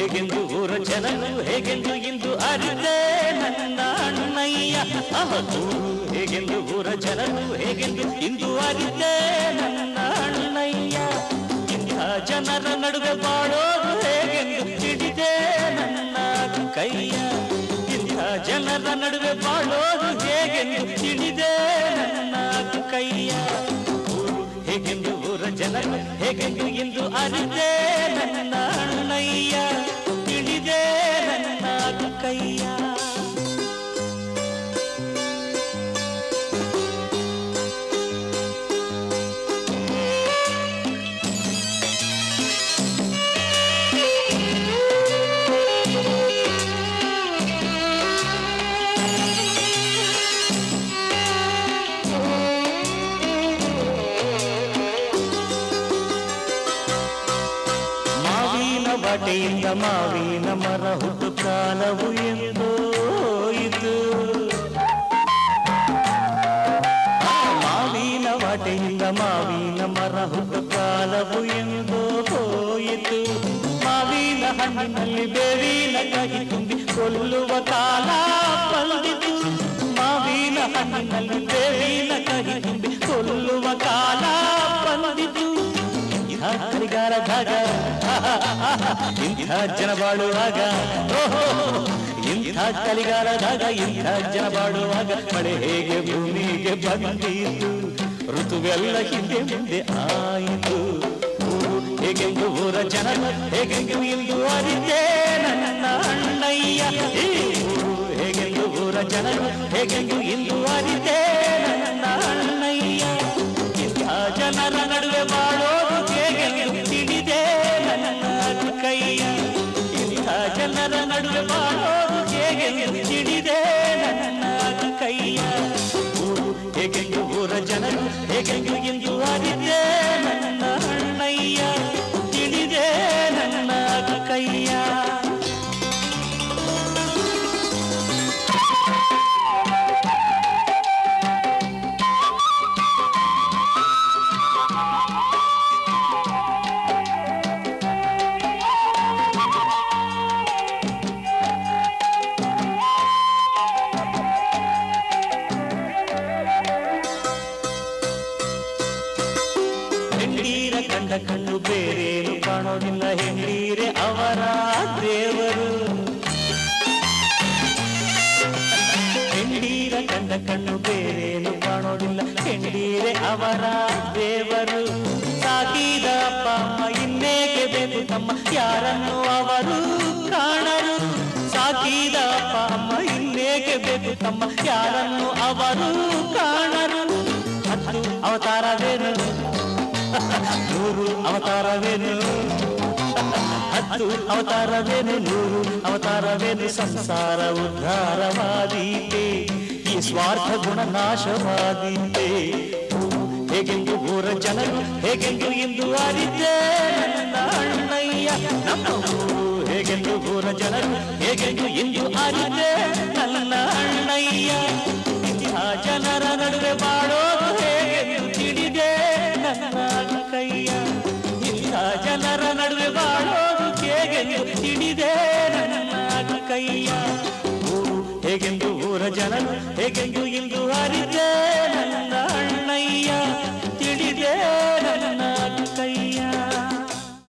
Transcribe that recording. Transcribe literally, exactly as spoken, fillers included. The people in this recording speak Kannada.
ಹೇಗೆಂದು ಊರ ಜನರು ಹೇಗೆಂದು ಇಂದು ಅರಿತೆ ನನ್ನ ಅಣ್ಣಯ್ಯ. ಅಹದೂರು ಹೇಗೆಂದು ಊರ ಜನರು ಹೇಗೆಂದು ಇಂದು ಅರಿತೆ ನನ್ನ ಅಣ್ಣಯ್ಯ. ಇಂಥ ಜನರ ನಡುವೆ ಬಾಳೋದು ಹೇಗೆಂದು ಹಿಡಿದೆ ನನ್ನ ಕೈಯ. ಇಂಥ ಜನರ ನಡುವೆ ಬಾಳೋದು ಹೇಗೆಂದು ಹಿಡಿದೆ ನನ್ನ ಕೈಯ. ಹೇಗೆಂದು ಊರ ಜನರು ಹೇಗೆಂದು ಇಂದು ಅರಿತೆ ನನ್ನ ಅಣ್ಣಯ್ಯ. ತಿಳಿದೆ ನನ್ನ ಕೈಯ. ವಾಟೆಯಿಂದ ಮಾವಿನ ಮರ ಹುಟ್ಟು ಕಾಲವು ಎಂದೋಯಿತು. ಮಾವಿನ ವಾಟೆಯಿಂದ ಮಾವಿನ ಮರ ಹುಟ್ಟು ಕಾಲವು ಎಂದೋ ಹೋಯಿತು. ಮಾವಿನ ಹಣ್ಣಿನಲ್ಲಿ ಬೇವಿನ ಕಹಿ ತುಂಬಿ ಕೊಲ್ಲುವ ಕಾಲ ಬಂದಿತು. ಮಾವಿನ ಹಣ್ಣಿನಲ್ಲಿ ಬೇವಿನ ಕಹಿ ತುಂಬಿ ಕೊಲ್ಲುವ ಕಾಲ ಬಂದಿತು. ಕರಿಗಾರ ಧಾಗ ಇಂಥ ಜನ ಬಾಳುವಾಗ, ಇಂಥ ಕಲಿಗಾರದಾಗ ಇಂಥ ಜನ ಬಾಳುವಾಗ ಮಳೆ ಹೇಗೆ ಭೂಮಿಗೆ ಬಂದಿತು. ಋತುವೆಲ್ಲ ಹಿಂದೆ ಮುಂದೆ ಆಯಿತು. ಊರು ಹೇಗೆಂದು ಊರ ಜನರು ಹೇಗೆಂದು ಇಂದು ಅರಿತೆ ನನ್ನ ಅಣ್ಣಯ್ಯ. ಊರು ಹೇಗೆಂದು ಊರ ಜನರು ಹೇಗೆಂದು ಇಂದು ಅರಿತೆ ನನ್ನ ಅಣ್ಣಯ್ಯ. ಇಂಥ ಜನರ ನಡುವೆ ಬಾಳೋದು ಹೇಗೆಂದು ತಿಳಿದೆ ನನ್ನ ಕೈಯ. ಇಂಥ ಜನರ ನಡುವೆ ಬಾಳೋದು ಹೇಗೆಂದು ತಿಳಿದೆ ನನ್ನ ಕೈಯ. ಊರು ಹೇಗೆಂದು ಊರ ಜನರು ಹೇಗೆಂದು ಇಂದು ಅರಿತೆ ನನ್ನ ಅಣ್ಣಯ್ಯ. ತಿಳಿದೆ ನನ್ನ ಕೈಯ. ಕಣ್ಣು ಬೇರೇನು ಕಾಣೋದಿಲ್ಲ, ಹೆಂಡೀರೆ ಅವರ ದೇವರು. ಹೆಂಡೀರ ಕಂಡ ಕಣ್ಣು ಬೇರೇನು ಕಾಣೋದಿಲ್ಲ, ಹೆಂಡೀರೆ ಅವರ ದೇವರು. ಸಾಕಿದ ಅಪ್ಪ ಅಮ್ಮ ಇನ್ನೇಕೆ ಬೇಕು ತಮ್ಮ, ಯಾರನ್ನು ಅವರು ಕಾಣರು. ಸಾಕಿದ ಅಪ್ಪ ಅಮ್ಮ ಇನ್ನೇಕೆ ಬೇಕು ತಮ್ಮ, ಯಾರನ್ನು ಅವರು ಕಾಣರು. ಹತ್ತು ಅವತಾರವೇನು, ನೂರು ಅವತಾರವೇನು, ಹತ್ತು ಅವತಾರವೇನು, ನೂರು ಅವತಾರವೇನು. ಸಂಸಾರ ಉದ್ಧಾರವಾದೀತೆ, ಈ ಸ್ವಾರ್ಥ ಗುಣ ನಾಶವಾದೀತೆ. ಹೇಗೆಂದು ಊರ ಜನರು ಹೇಗೆಂದು ಇಂದು ಅರಿತೆ ನನ್ನ ಅಣ್ಣಯ್ಯ. ನಮ್ಮ ಊರು ಹೇಗೆಂದು ಊರ ಜನರು ಹೇಗೆಂದು ಇಂದು ಅರಿತೆ ನನ್ನ ಅಣ್ಣಯ್ಯ. ಇಂಥ ಜನರ ನಡುವೆ ಬಾಳೋದು ಹೇಗೆಂದು ತಿಳಿದೆ ನನ್ನ ಕೈಯ. ಇಂಥ ಜನರ ನಡುವೆ ಬಾಳೋದು ಹೇಗೆಂದು ತಿಳಿದೆ ನನ್ನ ಕೈಯ. ಊರು ಹೇಗೆಂದು ಊರ ಜನರು ಹೇಗೆಂದು ಇಂದು ಅರಿತೆ ನನ್ನ ಅಣ್ಣಯ್ಯ.